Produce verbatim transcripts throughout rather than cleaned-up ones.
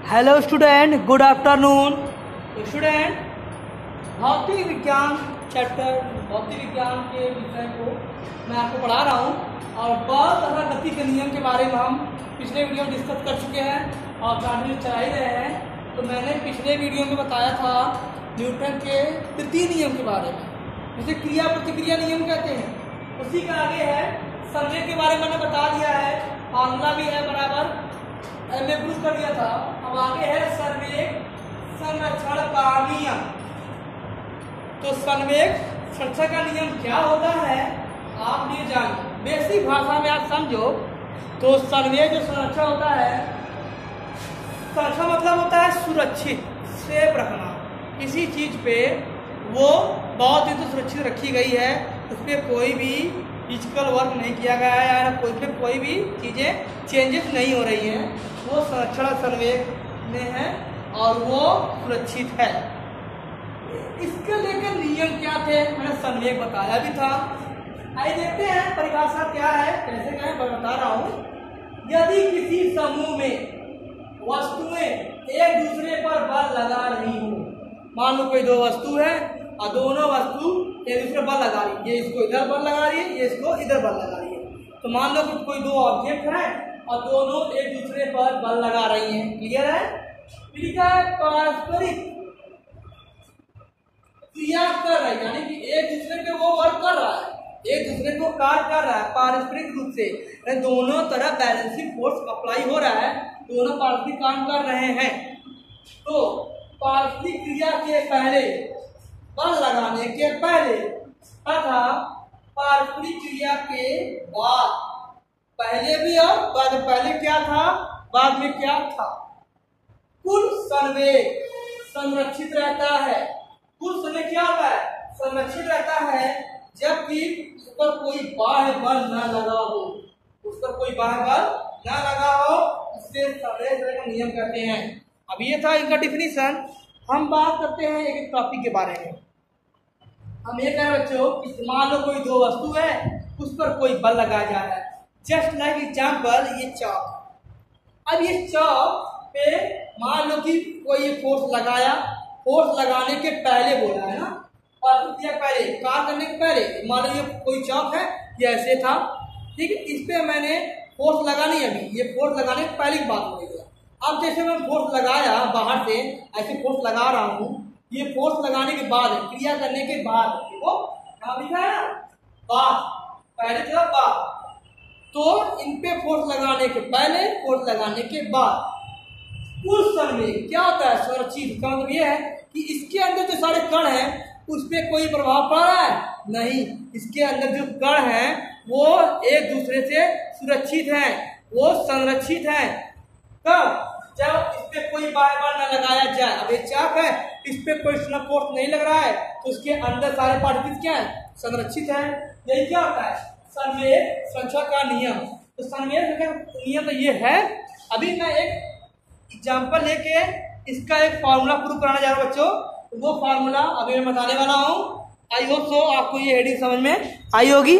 Hello student, good afternoon. Student, भौतिक विज्ञान chapter भौतिक विज्ञान के विषय को मैं आपको पढ़ा रहा हूँ और बल तथा गति के नियम के बारे में हम पिछले वीडियो में डिस्कस कर चुके हैं और जानकारी चला ही रहे हैं। तो मैंने पिछले वीडियो में बताया था न्यूटन के तृतीय नियम के बारे में, जिसे क्रिया प्रतिक्रिया नियम कहते हैं। उसी का आगे है संवेग के बारे में मैंने बता दिया है, फॉर्मूला भी है बराबर, एम ए प्रूव कर दिया था। अब आगे है संवेग संरक्षण का नियम। तो संवेग संरक्षण का नियम क्या होता है आप ये जानो, बेसिक भाषा में आप समझो। तो संवेग जो संरक्षण होता है, संरक्षण मतलब होता है सुरक्षित सेफ रखना। किसी चीज पे वो बहुत दिन तो सुरक्षित रखी गई है, उस पर कोई भी फिजिकल वर्क नहीं किया गया है या कोई पे कोई भी चीज़ें चेंजेस नहीं हो रही हैं, वो संरक्षण संवेग में है और वो सुरक्षित है। इसके लेकर नियम क्या थे मैंने संवेग बताया भी था। आइए देखते हैं परिभाषा क्या है, कैसे क्या है बता रहा हूँ। यदि किसी समूह में वस्तुएं एक दूसरे पर बल लगा रही हो, मान लो कोई दो वस्तु है और दोनों वस्तु एक दूसरे बल लगा रही है, ये इसको इधर बल लगा रही है, ये इसको इधर बल लगा रही है। तो मान लो कि कोई दो ऑब्जेक्ट है और दोनों एक दूसरे पर बल लगा रही हैं। क्लियर है? पारस्परिक क्रिया कर रहा है, यानी कि एक दूसरे पे वो वर्क कर रहा है, एक दूसरे को कार्य कर रहा है पारस्परिक रूप से। दोनों तरफ बैलेंसिंग फोर्स अप्लाई हो रहा है, दोनों पारस्परिक काम कर रहे हैं। तो पारस्परिक क्रिया के पहले, बल लगाने के पहले तथा पारस्परिक क्रिया के बाद, पहले भी और बाद, पहले क्या था बाद में क्या था, कुल संवेग संरक्षित रहता है। कुल संवेग क्या होता है? संरक्षित रहता है, जबकि उस पर कोई बाह्य बल न लगा हो, उस पर कोई बाह्य बल न लगा हो, इससे संवेग का नियम कहते हैं। अब ये था इनका डिफिनीशन। हम बात करते हैं एक एक टॉपिक के बारे में। हम ये कह रहे बच्चों कि मान लो कोई दो वस्तु है, उस पर कोई बल लगाया जा रहा है। जस्ट लाइक एग्जाम्पल, ये चौक। अब ये चौक पे मान लो कि कोई ये फोर्स लगाया, फोर्स लगाने के पहले बोला है ना, और पहले कार्य करने के पहले मान लो ये कोई चौक है, ये ऐसे था, ठीक है, इस पे मैंने फोर्स लगा नहीं, अभी ये फोर्स लगाने के पहले की बात हो रही है। अब जैसे मैं फोर्स लगाया बाहर से, ऐसे फोर्स लगा रहा हूँ, ये फोर्स लगाने के बाद, क्रिया करने के बाद, देखो क्या लिखा है ना, बाद, पहले चला बाद। तो इन पे फोर्स लगाने के पहले, फोर्स लगाने के बाद कुल संवेग क्या होता है? सुरक्षित। का मतलब ये है कि इसके अंदर जो सारे कण हैं उस पर कोई प्रभाव पड़ रहा है नहीं, इसके अंदर जो कण हैं वो एक दूसरे से सुरक्षित हैं, वो संरक्षित हैं। कब? जब इस पे कोई बार बार न लगाया जाए। अब ये चाक है, इस पे कोई फोर्स नहीं लग रहा है, तो उसके अंदर सारे पार्टिकल्स क्या है? संरक्षित है। यही क्या होता है? संवेग संरक्षण का नियम। तो संवेग का नियम तो ये है। अभी मैं एक एग्जाम्पल लेके इसका एक फॉर्मूला प्रूव कराने जा रहा हूँ बच्चों। तो वो फॉर्मूला अभी मैं बताने वाला हूँ। आई होप सो आपको ये हेडिंग समझ में आई होगी।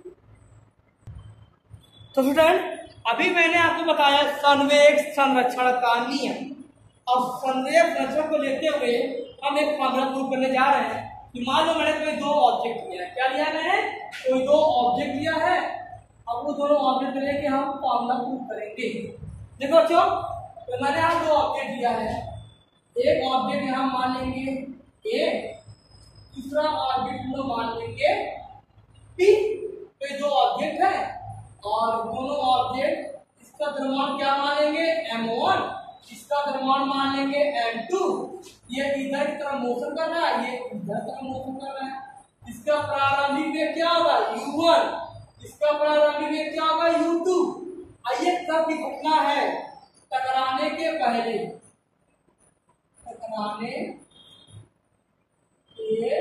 तो स्टूडेंट, अभी मैंने आपको बताया संवेग संरक्षण का नियम। और संवेग संरक्षण को लेते हुए हम एक फॉर्मूला प्रूव करने जा रहे हैं कि मान लो मैंने कोई दो ऑब्जेक्ट लिया है। क्या लिया है मैंने? कोई दो ऑब्जेक्ट लिया है। अब वो दोनों ऑब्जेक्ट लेके हम फॉर्मूला प्रूव करेंगे। देखो बच्चों, तो मैंने यहाँ दो ऑब्जेक्ट लिया है। एक ऑब्जेक्ट यहाँ मान लेंगे ए, दूसरा ऑब्जेक्ट हम लोग मान लेंगे बी। तो ये दो ऑब्जेक्ट है और दोनों ऑब्जेक्ट, इसका द्रव्यमान क्या मान लेंगे? एम वन, इसका द्रव्यमान मान लेंगे एम टू। ये इधर की तरफ मोशन कर रहा है, ये इधर की तरफ मोशन कर रहा है। इसका प्रारंभिक वेग क्या होगा? यू वन, इसका प्रारंभिक वेग क्या होगा? U two. आइए कब की घटना है? टकराने के पहले, टकराने के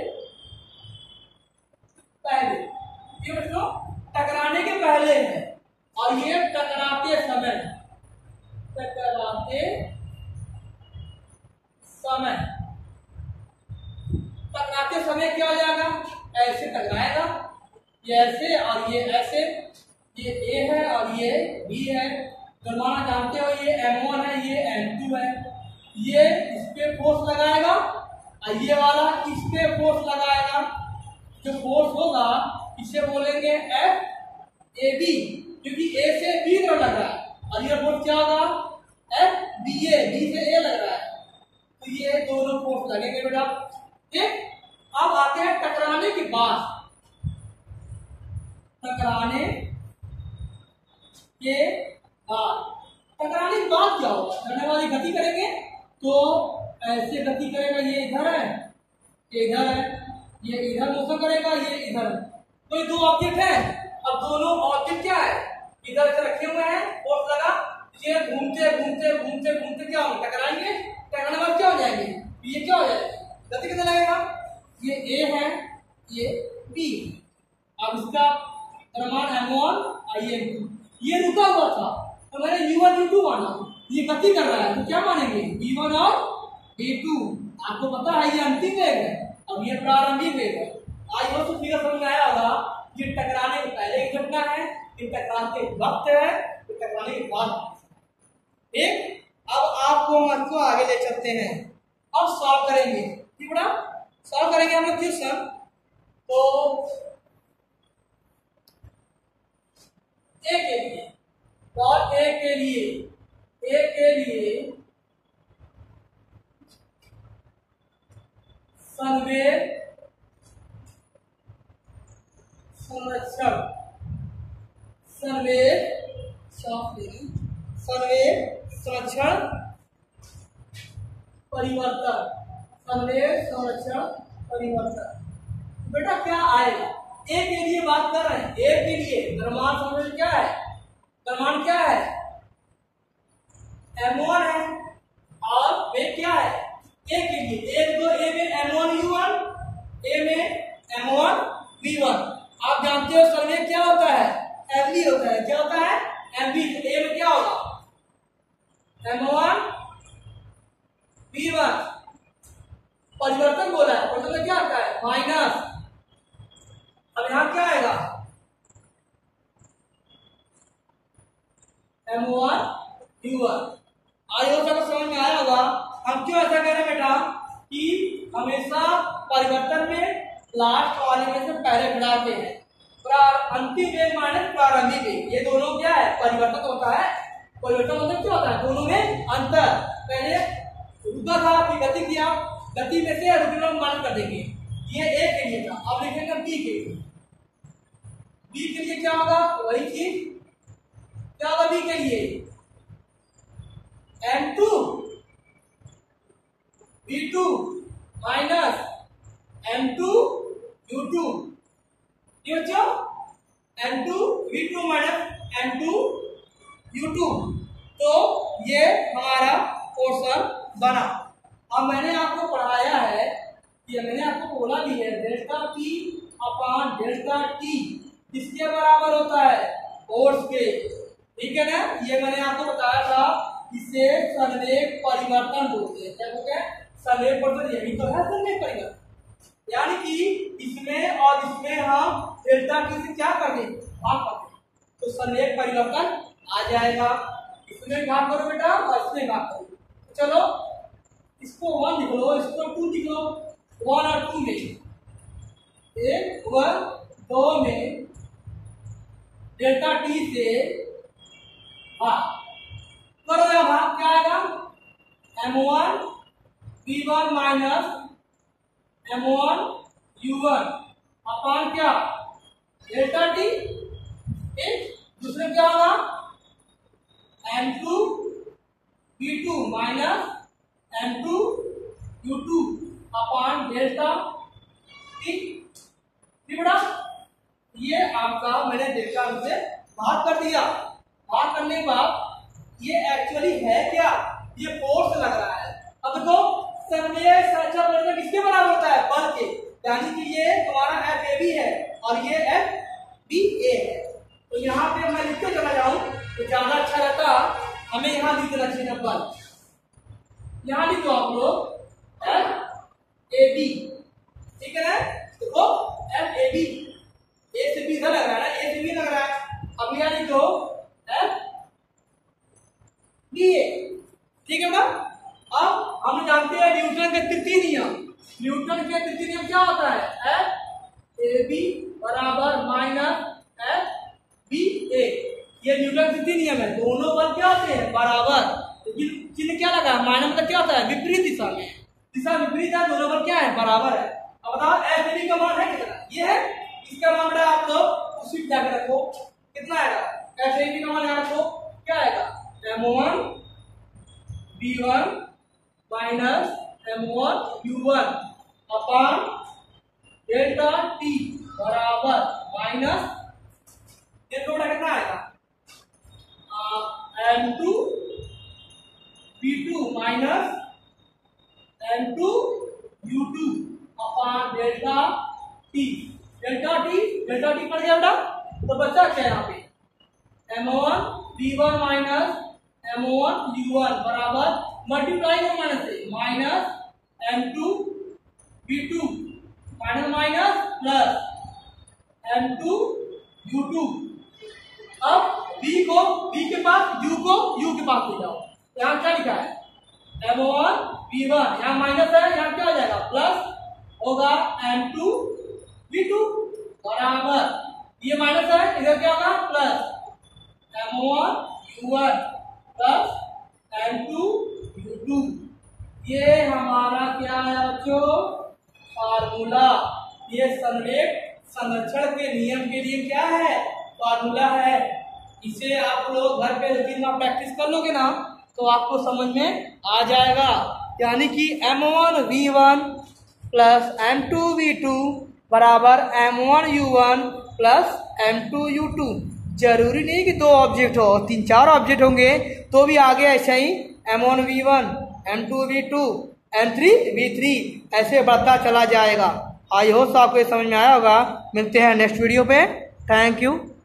पहले, ये बच्चों टकराने के पहले है। और ये टकराते समय, टकराते समय, टकराते समय क्या हो जाएगा? ऐसे टकराएगा, ये ऐसे और ये ऐसे, ये ए है और ये बी है। द्रव्यमान जानते हो, ये एम वन है, ये एम टू है। ये इस पे फोर्स लगाएगा और ये वाला इस पे फोर्स लगाएगा। जो फोर्स होगा इसे बोलेंगे एफ ए बी, क्योंकि ए से बी तरफ लग रहा है। और ये फोर्स क्या होगा? एफ बी ए, बी से ए लग रहा है, तो ये दोनों फोर्स लगेंगे बेटा। ठीक, अब आते हैं टकराने के बाद। टकराने के बाद टकराने के बाद क्या होगा? टकराने वाली गति करेंगे तो ऐसे गति करेगा, ये इधर है, ये इधर है, ये इधर मोशन करेगा, ये इधर है। तो ये दो ऑब्जेक्ट है। अब दोनों ऑब्जेक्ट क्या है? इधर से रखे हुए हैं, फोर्स लगा, ये घूमते घूमते घूमते घूमते क्या होंगे? टकराएंगे। टकराने के बाद क्या हो जाएंगे? ये क्या हो जाएगा? गति कितना लगेगा? ये ए है, ये बी। अब इसका द्रव्यमान एम वन और ये एम टू, ये रुका हुआ था तो मैंने यू वन यू टू माना। ये गति कर रहा है तो क्या मानेंगे? बी वन और बी टू। आपको पता है ये अंतिम वेग है, अब ये प्रारंभिक वेग है। आज वो तो फिगर समझ में आया होगा। ये टकराने के पहले की घटना है, ये टकराने के वक्त है, ये टकराने के बाद। ठीक, अब आपको हम को आगे ले चलते हैं। अब सॉल्व करेंगे। ठीक बेटा, सॉल्व करेंगे हम लोग क्वेश्चन। तो ए के लिए और ए के लिए ए के लिए संवेग संरक्षण संवेग संवेग संरक्षण परिवर्तन संवेग संरक्षण परिवर्तन। बेटा क्या आएगा? ए के लिए बात कर रहे हैं। ए के लिए द्रव्यमान संरक्षण क्या है? द्रव्यमान क्या है? एम वन है और वेग क्या है? ए के लिए एक दो ए में M one U one, A में एम वन वी वन। आप जानते हो संवेग क्या होता है? एम वी होता है। क्या होता है? M we. ए में क्या होगा? M one V one. परिवर्तन बोला है, परिवर्तन क्या आता है? माइनस। अब यहां क्या आएगा? M one U one. आइए सबको समझ में आया होगा। हम क्यों ऐसा कह रहे हैं बेटा कि हमेशा परिवर्तन में लास्ट वाले में से पहले बढ़ाते हैं। अंतिम वेग माइनस प्रारंभिक वेग, ये दोनों क्या है? परिवर्तन होता है। परिवर्तन मतलब क्या होता है? दोनों में अंतर। पहले रुका था, फिर गति किया, गति में से रुकने में माइनस कर देंगे। ये ए के लिए था, अब लिखेंगे बी के लिए। बी के लिए क्या होगा? वही चीज क्या होगा बी के लिए? M two V two minus M two U two. ये बच्चों M two V two minus M two U two. तो ये हमारा पोर्शन बना। अब मैंने आपको पढ़ाया है कि मैंने आपको बोला भी है delta T upon delta T किसके बराबर होता है? फोर्स के। ठीक है ना? ये मैंने आपको बताया था, इसे संवेग परिवर्तन बोलते हैं। क्या बोलते हैं? संवेग परिवर्तन। यही तो है संवेग परिवर्तन। यानी कि इसमें और इसमें हम डेल्टा टी से क्या कर देंगे? भाग कर देंगे, तो संवेग परिवर्तन आ जाएगा। इसमें भाग करो बेटा और इसमें भाग करो। तो चलो इसको वन लिख लो, इसको टू लिख लो। वन और टू में एक वन दो में डेल्टा टी से भाग करो। या भाग क्या आएगा? M one V one minus M one U one upon क्या? Delta T. एक दूसरे क्या होगा? M two V two minus M two U two upon delta T. बेटा ये आपका मैंने डेल्टा से भाग कर दिया। भाग करने के बाद ये एक्चुअली है क्या? ये फोर्स लग रहा है। अब देखो संवेग संरक्षण परिवर्तन किसके बराबर होता है? बल के। यानी कि ये तुम्हारा एफ ए बी है और ये एफ बी ए है। तो यहाँ पे मैं लिखते चला जाऊं तो ज्यादा अच्छा रहता। हमें यहाँ लिख देना चाहिए बल। यहाँ लिख दो आप लोग एफ ए बी। ठीक है ना? देखो एफ ए बी, ए से बी इधर लग रहा है ना, ए से बी लग रहा है। अब यहाँ लिख दो एफ बी ए। ठीक है ना? अब हम जानते हैं न्यूटन के तृतीय नियम। न्यूटन के तृतीय नियम क्या होता है? एफ ए बी बराबर माइनस एफ बी ए। ये न्यूटन के तृतीय नियम है। दोनों बल क्या होते हैं? बराबर। लेकिन चिन्ह क्या लगा है? माइनस मतलब क्या होता है? विपरीत दिशा में। दिशा विपरीत है, दोनों बल क्या है? बराबर है। अब बताओ एफ ए बी का मान है कितना? ये है। इसका मान बड़ा आप लोग उसी जाकर रखो। कितना आएगा? एफ ए बी का मान यहाँ रखो। क्या आएगा? M one B one minus M one U one upon delta T बराबर माइनस ये थोड़ा कितना आएगा? M two B two minus M two U two upon delta T. Delta T delta T पड़ गया बेटा, तो बचा क्या यहाँ पे? M one B one minus M one U one बराबर मल्टीप्लाई में माइनस से minus M two B two minus minus plus M two U two. अब b को b के पास, u को u के पास ले जाओ। यहाँ क्या लिखा है? एम वन बी वन, यहाँ माइनस है, यहाँ क्या हो जाएगा? प्लस होगा एम टू बी टू बराबर ये माइनस है, इधर क्या होगा? Plus M one U one plus M two U two. ये हमारा क्या है बच्चों? फार्मूला। ये संवेग संरक्षण के नियम के लिए क्या है? फार्मूला है। इसे आप लोग घर पे दो तीन बार प्रैक्टिस कर लोगे ना तो आपको समझ में आ जाएगा। यानी कि M one V one plus M two V two बराबर M one U one plus M two U two. जरूरी नहीं कि दो ऑब्जेक्ट हो, तीन चार ऑब्जेक्ट होंगे तो भी आगे ऐसा ही M one V one M two V two M three V three ऐसे बढ़ता चला जाएगा। आई होप आपको समझ में आया होगा। मिलते हैं नेक्स्ट वीडियो पे। Thank you.